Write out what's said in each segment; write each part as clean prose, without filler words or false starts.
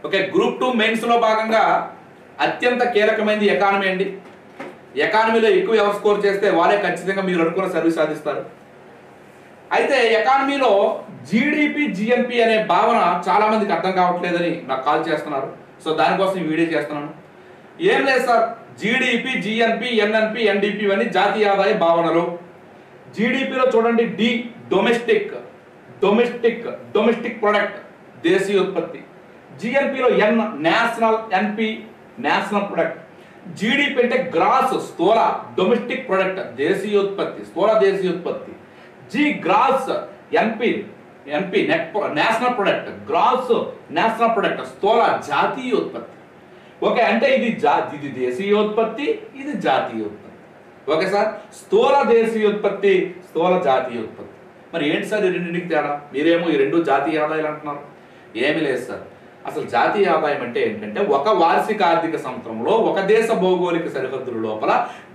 Okay, group 2 mains లో భాగంగా అత్యంత కీలకమైనది ఎకానమీ అండి. ఎకానమీలో ఎక్కువ ఎవరు స్కోర్ చేస్తే వాళ్ళే ఖచ్చితంగా మీరు అనుకున్న సర్వీస్ సాధిస్తారు. అయితే ఎకానమీలో జీడిపి జిఎన్పి అనే భావన చాలా మందికి అర్థం కావట్లేదని నాకు కాల్ చేస్తున్నారు. సో దానికోసం ఈ వీడియో చేస్తున్నాను. ఏం లేదు sir, GDP GNP NNP NDP అని జాతీయ ఆదాయ భావనలు. జీడిపిలో చూడండి D domestic domestic domestic product దేశీయ ఉత్పత్తి. జిఎన్పిలో N national, NP national product. GDP అంటే గ్రాస్ స్థూల డొమెస్టిక్ ప్రొడక్ట్ దేశీయ ఉత్పత్తి, స్థూల దేశీయ ఉత్పత్తి. G gross NP NP net national product, gross national product స్థూల జాతీయ ఉత్పత్తి. ఓకే, అంటే ఇది దేశీయోత్పత్తి, ఇది జాతీయోత్పత్తి. ఓకే సార్, స్థూల దేశీయోత్పత్తి, స్థూల జాతీయోత్పత్తి. మరి ఏంటి సార్ ఈ రెండింటికి తేడా? మీరేమో ఈ రెండు జాతీయ ఆదాయాలు అంటున్నారు. ఏమీ లేదు సార్, అసలు జాతీయ ఆదాయం అంటే ఏంటంటే ఒక వార్షిక ఆర్థిక సంవత్సరంలో ఒక దేశ భౌగోళిక సరిహద్దుల లోపల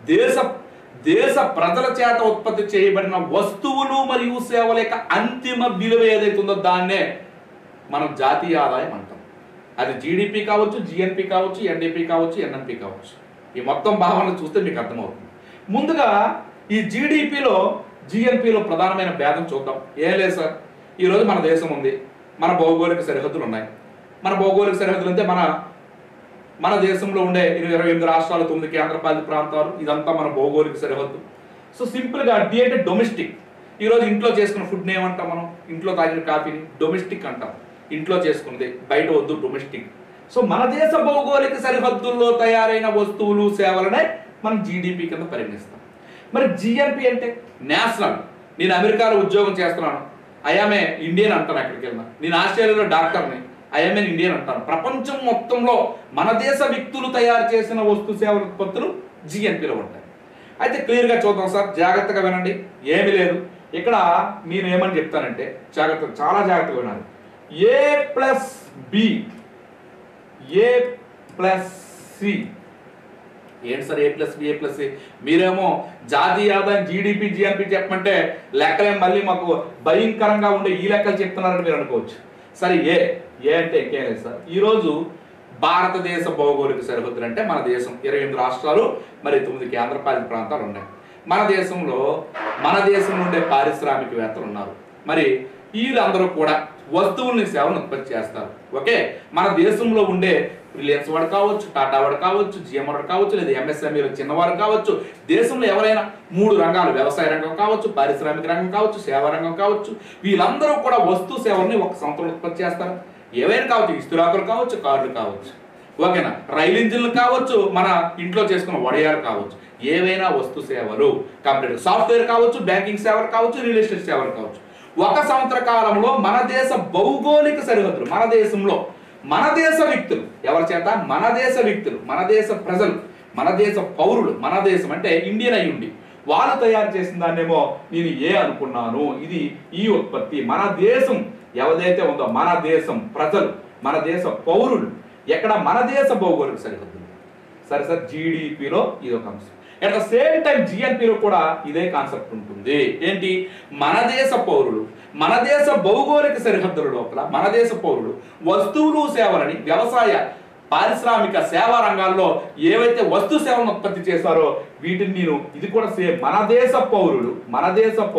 దేశ ప్రజల చేత ఉత్పత్తి చేయబడిన వస్తువులు మరియు సేవల యొక్క అంతిమ విలువ ఏదైతే ఉందో దాన్నే మనం జాతీయ ఆదాయం అంటాం. అది జీడిపి కావచ్చు, జిఎన్పి కావచ్చు, ఎన్డిపి కావచ్చు, ఎన్ఎన్పి కావచ్చు. ఈ మొత్తం భావనలు చూస్తే మీకు అర్థమవుతుంది. ముందుగా ఈ జీడిపిలో జిఎన్పిలో ప్రధానమైన భేదం చూద్దాం. ఏం లేదు సార్, ఈరోజు మన దేశం ఉంది, మన భౌగోళిక సరిహద్దులు ఉన్నాయి. మన భౌగోళిక సరిహద్దులు అంటే మన దేశంలో ఉండే 28 రాష్ట్రాలు, 9 కేంద్రపాలిత ప్రాంతాలు, ఇదంతా మన భౌగోళిక సరిహద్దు. సో సింపుల్గా డి అంటే డొమెస్టిక్. ఈరోజు ఇంట్లో చేసుకున్న ఫుడ్ని ఏమంటాం మనం? ఇంట్లో తాగిన కాఫీని డొమెస్టిక్ అంటాం. ఇంట్లో చేసుకున్నది, బయట వద్దు, డొమెస్టిక్. సో మన దేశ భౌగోళిక సరిహద్దుల్లో తయారైన వస్తువులు సేవలనే మనం జీడిపి కింద పరిగణిస్తాం. మరి జిఎన్పి అంటే నేషనల్. నేను అమెరికాలో ఉద్యోగం చేస్తున్నాను, ఐఎమ్ఏ ఇండియన్ అంటాను. ఎక్కడికి వెళ్ళినా, నేను ఆస్ట్రేలియాలో డాక్టర్ని, ఐఎమ్ఏ ఇండియన్ అంటాను. ప్రపంచం మొత్తంలో మన దేశ వ్యక్తులు తయారు చేసిన వస్తు సేవల ఉత్పత్తులు జిఎన్పిలో ఉంటాయి. అయితే క్లియర్గా చూద్దాం సార్, జాగ్రత్తగా వినండి. ఏమీ లేదు ఇక్కడ, నేను ఏమని చెప్తానంటే చాలా జాగ్రత్తగా వినాలి. A plus B, A plus C. ఏంటి sir A plus B, A plus C? మీరేమో జాతీయ ఆదాయం జీడిపి జిఎన్పి చెప్పమంటే లెక్కలేం మళ్ళీ మాకు భయంకరంగా ఉండే ఈ లెక్కలు చెప్తున్నారని మీరు అనుకోవచ్చు. సరే ఏ అంటే ఇంకేం లేదు సార్. ఈరోజు భారతదేశ భౌగోళిక సరిహద్దులు అంటే మన దేశం 28 రాష్ట్రాలు మరి 9 కేంద్రపాలిత ప్రాంతాలు ఉన్నాయి. మన దేశంలో ఉండే పారిశ్రామికవేత్తలు ఉన్నారు. మరి వీళ్ళందరూ కూడా వస్తువుల్ని సేవలను ఉత్పత్తి చేస్తారు. ఓకే, మన దేశంలో ఉండే రిలయన్స్ వాడు కావచ్చు, టాటా వాడు కావచ్చు, జిఎం వాడు కావచ్చు, లేదా ఎంఎస్ఎంఈలో చిన్నవారు కావచ్చు, దేశంలో ఎవరైనా 3 రంగాలు, వ్యవసాయ రంగం కావచ్చు, పారిశ్రామిక రంగం కావచ్చు, సేవా రంగం కావచ్చు, వీళ్ళందరూ కూడా వస్తు సేవల్ని ఒక సంవత్సరం ఉత్పత్తి చేస్తారు. ఏవైనా కావచ్చు, ఇస్తురాకులు కావచ్చు, కార్లు కావచ్చు, ఓకేనా, రైలు ఇంజిన్లు కావచ్చు, మన ఇంట్లో చేసుకున్న వడియాలు కావచ్చు, ఏవైనా వస్తు సేవలు, కంప్యూటర్ సాఫ్ట్వేర్ కావచ్చు, బ్యాంకింగ్ సేవలు కావచ్చు, రియల్ ఎస్టేట్ సేవలు కావచ్చు, ఒక సంవత్సర కాలంలో మన దేశ భౌగోళిక సరిహద్దులు, మన దేశంలో మన దేశ వ్యక్తులు, ఎవరి చేత? మన దేశ వ్యక్తులు, మన దేశ ప్రజలు, మన దేశ పౌరులు, మన దేశం అంటే ఇండియన్ అయి ఉండి వాళ్ళు తయారు చేసిన దాన్నేమో నేను ఏ అనుకున్నాను. ఇది ఈ ఉత్పత్తి మన దేశం ఎవరైతే ఉందో, మన దేశం ప్రజలు, మన దేశ పౌరులు, ఎక్కడ? మన దేశ భౌగోళిక సరిహద్దులు. సరే సార్, జీడిపిలో ఇది ఒక అంశం. అట్ ద సేమ్ టైం జిఎన్పిలో కూడా ఇదే కాన్సెప్ట్ ఉంటుంది. ఏంటి? మన దేశ పౌరులు, మన దేశ భౌగోళిక సరిహద్దుల లోపల మన దేశ పౌరులు వస్తువులు సేవలని, వ్యవసాయ పారిశ్రామిక సేవా రంగాల్లో ఏవైతే వస్తు సేవలను ఉత్పత్తి చేశారో వీటిని నేను, ఇది కూడా సేమ్ మన దేశ పౌరులు, మన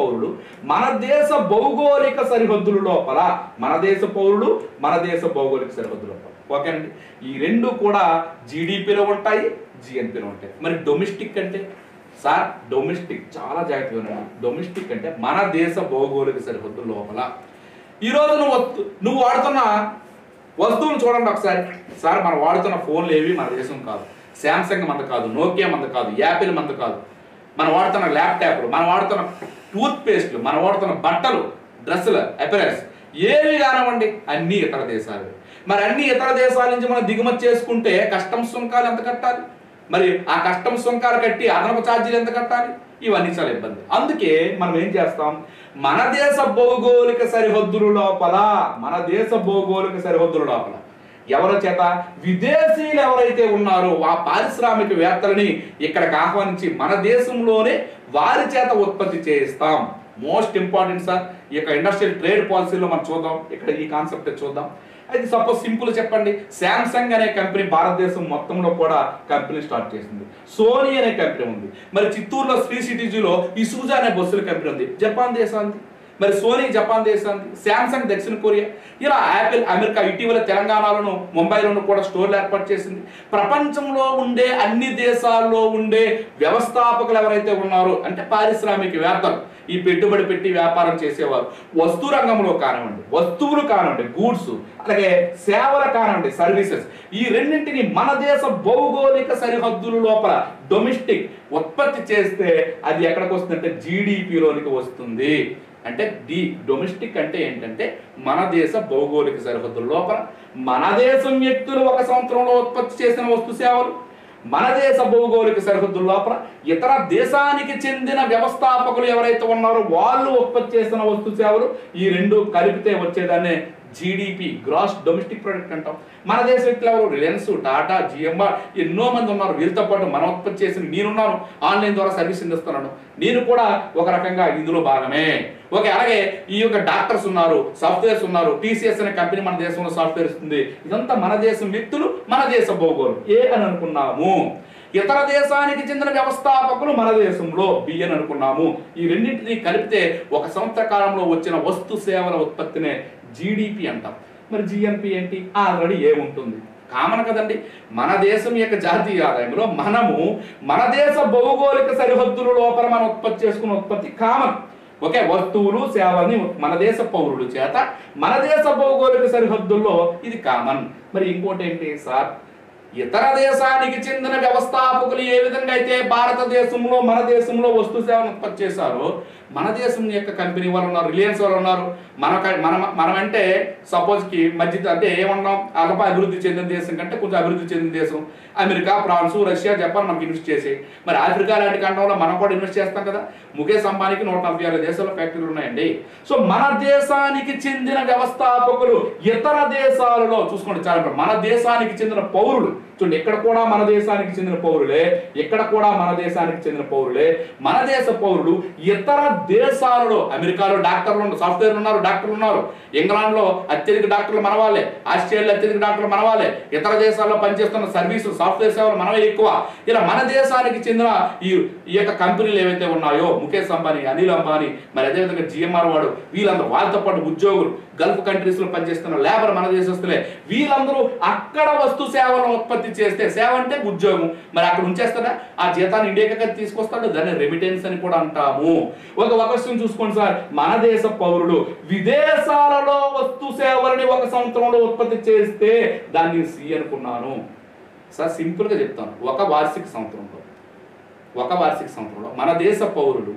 దేశ భౌగోళిక సరిహద్దుల లోపల, మన దేశ పౌరులు, మన దేశ భౌగోళిక సరిహద్దుల లోపల. ఓకేనండి, ఈ రెండు కూడా జీడిపిలో ఉంటాయి, జిఎన్పిలో ఉంటాయి. మరి డొమెస్టిక్ అంటే సార్, డొమెస్టిక్ చాలా జాగ్రత్తగా ఉన్నాను. డొమెస్టిక్ అంటే మన దేశ భౌగోళిక సరిహద్దుల లోపల ఈరోజు నువ్వు వాడుతున్న వస్తువులు చూడండి ఒకసారి. సార్, మనం వాడుతున్న ఫోన్లు ఏవి మన దేశం కాదు, శాంసంగ్ మంద కాదు, నోకియా మంద కాదు, యాపిల్ మంద కాదు. మనం వాడుతున్న ల్యాప్టాప్లు, మనం వాడుతున్న టూత్ పేస్ట్లు, మనం వాడుతున్న బట్టలు, డ్రెస్సులు, అపెరల్స్ ఏవి కానివ్వండి అన్ని ఇతర దేశాలు. మరి అన్ని ఇతర దేశాల నుంచి మనం దిగుమతి చేసుకుంటే కస్టమ్స్ సుంకాలు ఎంత కట్టాలి? మరి ఆ కస్టమ్స్ సుంకాలు కట్టి అదనపు ఛార్జీలు ఎంత కట్టాలి? ఇవన్నీ చాలా ఇబ్బంది. అందుకే మనం ఏం చేస్తాం, మన దేశ భౌగోళిక సరిహద్దుల లోపల, మన దేశ భౌగోళిక సరిహద్దుల లోపల ఎవరి చేత? విదేశీయులు ఎవరైతే ఉన్నారో ఆ పారిశ్రామికవేత్తలని ఇక్కడికి ఆహ్వానించి మన దేశంలోనే వారి చేత ఉత్పత్తి చేయిస్తాం. మోస్ట్ ఇంపార్టెంట్ సార్, ఈ యొక్క ఇండస్ట్రియల్ ట్రేడ్ పాలసీలో మనం చూద్దాం. ఇక్కడ ఈ కాన్సెప్ట్ చూద్దాం. అయితే సపోజ్ సింపుల్ చెప్పండి, శాంసంగ్ అనే కంపెనీ భారతదేశం మొత్తంలో కూడా కంపెనీ స్టార్ట్ చేసింది. సోనీ అనే కంపెనీ ఉంది. మరి చిత్తూరులో శ్రీ సిటీజీలో ఇసుజు అనే బస్సుల కంపెనీ ఉంది, జపాన్ దేశానికి. మరి సోనీ జపాన్ దేశానికి, శాంసంగ్ దక్షిణ కొరియా. ఇలా యాపిల్ అమెరికా. ఇటీవల తెలంగాణలోను ముంబైలోను కూడా స్టోర్లు ఏర్పాటు చేసింది. ప్రపంచంలో ఉండే అన్ని దేశాల్లో ఉండే వ్యవస్థాపకులు ఎవరైతే ఉన్నారో అంటే పారిశ్రామికవేత్తలు, ఈ పెట్టుబడి పెట్టి వ్యాపారం చేసేవారు, వస్తు రంగంలో కానివ్వండి, వస్తువులు కానివ్వండి గూడ్స్, అలాగే సేవలు కానివ్వండి సర్వీసెస్, ఈ రెండింటిని మన దేశ భౌగోళిక సరిహద్దుల లోపల డొమెస్టిక్ ఉత్పత్తి చేస్తే అది ఎక్కడికి వస్తుందంటే జీడిపిలోనికి వస్తుంది. అంటే డొమెస్టిక్ అంటే ఏంటంటే మన దేశ భౌగోళిక సరిహద్దుల లోపల మన దేశం వ్యక్తులు ఒక సంవత్సరంలో ఉత్పత్తి చేసిన వస్తు సేవలు, మన దేశ భౌగోళిక సరిహద్దుల లోపల ఇతర దేశానికి చెందిన వ్యవస్థాపకులు ఎవరైతే ఉన్నారో వాళ్ళు ఉత్పత్తి చేసిన వస్తు సేవలు, ఈ రెండు కలిపితే వచ్చేదాన్ని జీడిపి, గ్రాస్ డొమెస్టిక్ ప్రొడక్ట్ అంటాం. మన దేశ వ్యక్తులు ఎవరు? రిలయన్స్, టాటా, జిఎంఆర్, ఎన్నో మంది ఉన్నారు. వీళ్ళతో పాటు మనం ఉత్పత్తి చేసిన నేనున్నాను, ఆన్లైన్ ద్వారా సర్వీస్ అందిస్తున్నాను, నేను కూడా ఒక రకంగా ఇందులో భాగమే. ఓకే, అలాగే ఈ యొక్క డాక్టర్స్ ఉన్నారు, సాఫ్ట్వేర్స్ ఉన్నారు. టీసీఎస్ అనే కంపెనీ మన దేశంలో సాఫ్ట్వేర్ ఇస్తుంది. ఇదంతా మన దేశం వ్యక్తులు, మన దేశ భౌగోళం ఏ అని అనుకున్నాము. ఇతర దేశానికి చెందిన వ్యవస్థాపకులు మన దేశంలో బి అని అనుకున్నాము. ఈ రెండింటినీ కలిపితే ఒక సంవత్సర కాలంలో వచ్చిన వస్తు సేవల ఉత్పత్తినే జీడిపి అంటాం. మరి జిఎన్పి ఏంటి? ఆల్రెడీ ఏముంటుంది, కామన్ కదండి. మన దేశం యొక్క జాతీయ ఆదాయంలో మనము మన దేశ భౌగోళిక సరిహద్దుల లోపల మనం ఉత్పత్తి చేసుకున్న ఉత్పత్తి కామన్. ఓకే, వస్తువులు సేవల్ని మన దేశ పౌరుల చేత మన దేశ భౌగోళిక సరిహద్దుల్లో ఇది కామన్. మరి ఇంకోటి ఏంటి సార్? ఇతర దేశానికి చెందిన వ్యవస్థాపకులు ఏ విధంగా అయితే భారతదేశంలో మన దేశంలో వస్తు సేవలు ఉత్పత్తి చేశారో, మన దేశం యొక్క కంపెనీ వాళ్ళు ఉన్నారు, రిలయన్స్ వాళ్ళు ఉన్నారు. మనమంటే సపోజ్కి మధ్య అంటే ఏమన్నాం, అల్ప అభివృద్ధి చెందిన దేశం కంటే కొంచెం అభివృద్ధి చెందిన దేశం అమెరికా, ఫ్రాన్స్, రష్యా, జపాన్ మనకి ఇన్వెస్ట్ చేసి, మరి ఆఫ్రికా లాంటి ఖండంలో మనం కూడా ఇన్వెస్ట్ చేస్తాం కదా. ముఖేష్ అంబానీకి 146 దేశాల్లో ఫ్యాక్టరీలు ఉన్నాయండి. సో మన దేశానికి చెందిన వ్యవస్థాపకులు ఇతర దేశాలలో చూసుకోండి, చాలా మన దేశానికి చెందిన పౌరులు చూడండి, ఇక్కడ కూడా మన దేశానికి చెందిన పౌరులే, ఇక్కడ కూడా మన దేశానికి చెందిన పౌరులే. మన దేశ పౌరులు ఇతర దేశాలలో, అమెరికాలో డాక్టర్లు ఉన్నారు, సాఫ్ట్వేర్ ఉన్నారు, డాక్టర్లు ఉన్నారు, ఇంగ్లాండ్ లో అత్యధిక డాక్టర్లు మన వాళ్ళే, ఆస్ట్రేలియా అత్యధిక డాక్టర్లు మన వాళ్ళే, ఇతర దేశాల్లో పనిచేస్తున్న సర్వీసు సాఫ్ట్వేర్ సేవలు మనమే ఎక్కువ. ఇలా మన దేశానికి చెందిన ఈ యొక్క కంపెనీలు ఏవైతే ఉన్నాయో, ముఖేష్ అంబానీ, అనిల్ అంబానీ, మరి అదేవిధంగా జిఎంఆర్ వాడు, వీళ్ళందరూ వాళ్ళతో పాటు ఉద్యోగులు, గల్ఫ్ కంట్రీస్ లో పనిచేస్తున్న లేబర్ మన దేశస్తులే, వీళ్ళందరూ అక్కడ వస్తు సేవలను ఉత్పత్తి చేస్తే, సేవ అంటే ఉద్యోగం, మరి అక్కడ ఉంచేస్తాడా? ఆ జీతాన్ని ఇండియాకి తీసుకొస్తాడు, దాన్ని రెమిటెన్స్ అని కూడా అంటాము. ఒక క్వశ్చన్ చూసుకోండి సార్, మన దేశ పౌరులు విదేశాలలో వస్తు సేవలని ఒక సంవత్సరంలో ఉత్పత్తి చేస్తే దాన్ని సి అనుకున్నాను సార్. సింపుల్ గా చెప్తాను, ఒక వార్షిక సంవత్సరంలో మన దేశ పౌరులు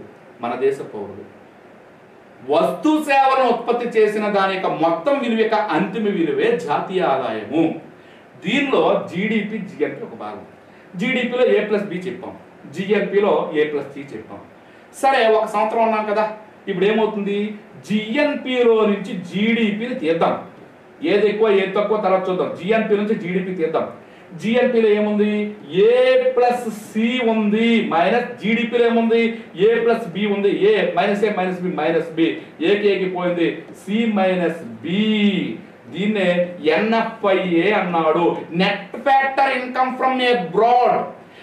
వస్తు సేవలను ఉత్పత్తి చేసిన దాని యొక్క మొత్తం విలువ యొక్క అంతిమ విలువే జాతీయ ఆదాయము. దీనిలో జీడిపి, జిఎన్పి ఒక భాగం. జీడిపిలో A+B చెప్పాం, జిఎన్పిలో A+C చెప్పాం. సరే, ఒక సంవత్సరం ఉన్నాం కదా, ఇప్పుడు ఏమవుతుంది? జిఎన్పిలో నుంచి జీడిపిని తీద్దాం. ఏది ఎక్కువ ఏది తక్కువ తర్వాత చూద్దాం. జిఎన్పి నుంచి జీడిపి తీద్దాం. జిఎన్పిలో ఏముంది? A+C ఉంది, మైనస్ జీడిపిలో ఏముంది? A+B ఉంది. A -B ఏకి పోయింది, C-B. దీన్నే NFIA అన్నాడు, net factor income from abroad.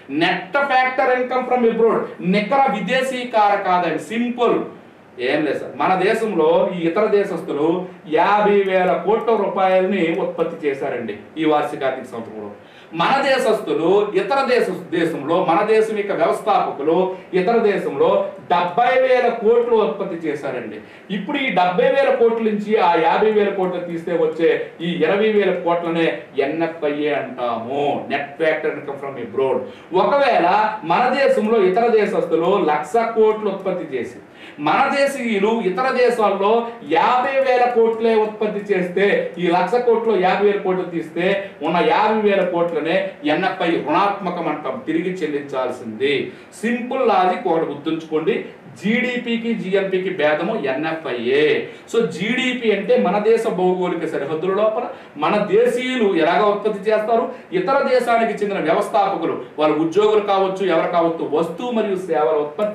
నికర విదేశీ కారక ఆదాయం. సింపుల్, ఏం లేదు సార్. మన దేశంలో ఈ ఇతర దేశస్తులు 50,000 కోట్ల రూపాయలని ఉత్పత్తి చేశారండి ఈ వార్షిక ఆర్థిక సంవత్సరంలో. మన దేశస్తులు ఇతర దేశంలో, మన దేశం యొక్క వ్యవస్థాపకులు ఇతర దేశంలో 70,000 కోట్లు ఉత్పత్తి చేశారండి. ఇప్పుడు ఈ 70,000 కోట్ల నుంచి ఆ 50,000 కోట్లు తీస్తే వచ్చే ఈ 20,000 కోట్లనే NFIA అంటాము, net factor income from abroad. ఒకవేళ మన దేశంలో ఇతర దేశస్తులు 1,00,000 కోట్లు ఉత్పత్తి చేసి, మన దేశీయులు ఇతర దేశాల్లో 50,000 కోట్లే ఉత్పత్తి చేస్తే, ఈ 1,00,000 కోట్లు 50,000 కోట్లు తీస్తే ఉన్న 50,000 కోట్లనే NFI రుణాత్మకం అంటాం, తిరిగి చెల్లించాల్సింది. సింపుల్ లాజిక్ ఒకటి గుర్తుంచుకోండి, జీడిపికి జిఎన్పికి భేదము NFIA. సో జీడిపి అంటే మన దేశ భౌగోళిక సరిహద్దుల లోపల మన దేశీయులు ఎలాగ ఉత్పత్తి చేస్తారు, ఇతర దేశానికి చెందిన వ్యవస్థాపకులు, వాళ్ళ ఉద్యోగులు కావచ్చు, ఎవరు కావచ్చు, వస్తువు మరియు సేవల ఉత్పత్తి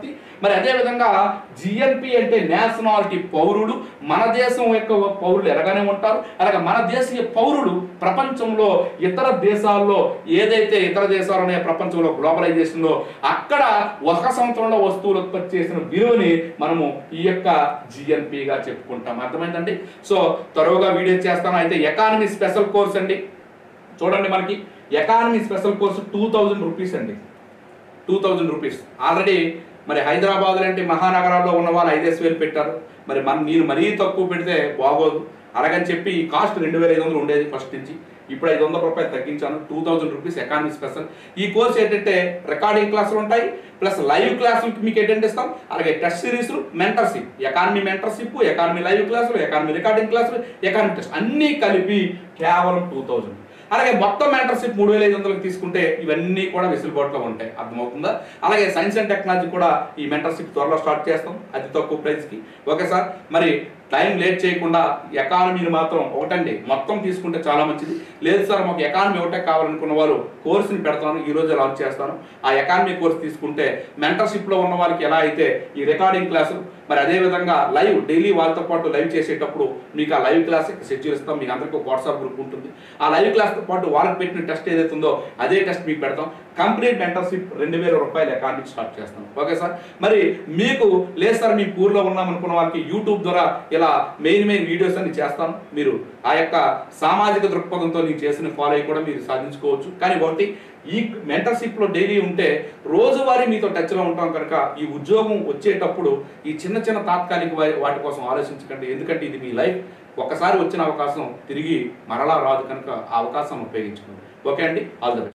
మరి అదేవిధంగా జిఎన్పి అంటే నేషనాలిటీ, పౌరుడు. మన దేశం యొక్క పౌరులు ఎలాగనే ఉంటారు, అలాగే మన దేశీయ పౌరులు ప్రపంచంలో ఇతర దేశాల్లో ఏదైతే ఇతర దేశాలనే ప్రపంచంలో గ్లోబలైజేషన్లో అక్కడ ఒక సంవత్సరంలో వస్తువులు ఉత్పత్తి చేసిన విలువని మనము ఈ యొక్క జిఎన్పిగా చెప్పుకుంటాం. అర్థమైందండి? సో త్వరగా వీడియో చేస్తాను. అయితే ఎకానమీ స్పెషల్ కోర్స్ అండి, చూడండి మనకి ఎకానమీ స్పెషల్ కోర్సు 2000 రూపీస్ అండి. 2000 రూపీస్. ఆల్రెడీ మరి హైదరాబాద్ లాంటి మహానగరాల్లో ఉన్న వాళ్ళు 5,000 పెట్టారు. మరి మీరు మరీ తక్కువ పెడితే బాగోదు. అలాగని చెప్పి ఈ కాస్ట్ 2,500 ఉండేది ఫస్ట్ నుంచి, ఇప్పుడు 500 రూపాయలు తగ్గించాను. 2000 రూపీస్ ఎకానమీ స్పెషల్. ఈ కోర్స్ ఏంటంటే రికార్డింగ్ క్లాసులు ఉంటాయి, ప్లస్ లైవ్ క్లాసులు మీకు అటెండ్ ఇస్తాం, అలాగే టెస్ట్ సిరీస్లు, mentorship, economy mentorship, economy live క్లాసులు, ఎకానమీ రికార్డింగ్ క్లాసులు, ఎకానమీ టెస్ట్ అన్నీ కలిపి కేవలం 2000. అలాగే మొత్తం మెంటర్షిప్ 3,500 తీసుకుంటే ఇవన్నీ కూడా వెసులుబాటులో ఉంటాయి. అర్థమవుతుందా? అలాగే సైన్స్ అండ్ టెక్నాలజీ కూడా ఈ మెంటర్షిప్ త్వరలో స్టార్ట్ చేస్తాం అతి తక్కువ ప్రైస్కి. ఓకే సార్, మరి టైం లేట్ చేయకుండా ఎకానమీని మాత్రం ఒకటండి మొత్తం తీసుకుంటే చాలా మంచిది. లేదు సార్ మాకు ఎకానమీ ఒకటే కావాలనుకున్న వాళ్ళు కోర్సుని పెడతాను, ఈ రోజే లాంచ్ చేస్తాను. ఆ ఎకానమీ కోర్స్ తీసుకుంటే మెంటర్షిప్లో ఉన్న వాళ్ళకి ఎలా అయితే ఈ రికార్డింగ్ క్లాసు, మరి అదేవిధంగా లైవ్ డైలీ వాళ్ళతో పాటు లైవ్ చేసేటప్పుడు మీకు ఆ లైవ్ క్లాస్ షెడ్యూల్ ఇస్తాం. మీకు అందరికీ ఒక వాట్సాప్ గ్రూప్ ఉంటుంది. ఆ లైవ్ క్లాస్తో పాటు వాళ్ళకి పెట్టిన టెస్ట్ ఏదైతే ఉందో అదే టెస్ట్ మీకు పెడతాం. కంప్లీట్ మెంటర్షిప్ 2,000 రూపాయలు ఎకానమీ స్టార్ట్ చేస్తాం. ఓకే సార్, మరి మీకు లేదు సార్ మీ ఊర్లో ఉన్నాం అనుకున్న వాళ్ళకి యూట్యూబ్ ద్వారా ఇలా మెయిన్ వీడియోస్ అన్ని చేస్తాను. మీరు ఆ యొక్క సామాజిక దృక్పథంతో నేను చేసిన ఫాలో అయ్యి కూడా మీరు సాధించుకోవచ్చు. కానీ ఒకటి, ఈ మెంటర్షిప్లో డైలీ ఉంటే రోజువారీ మీతో టచ్లో ఉంటాం కనుక ఈ ఉద్యోగం వచ్చేటప్పుడు ఈ చిన్న చిన్న తాత్కాలిక వాటి కోసం ఆలోచించకండి. ఎందుకంటే ఇది మీ లైఫ్, ఒక్కసారి వచ్చిన అవకాశం తిరిగి మరలా రాదు కనుక ఆ అవకాశం ఉపయోగించుకోండి. ఓకే అండి, ఆల్ ది బెస్ట్.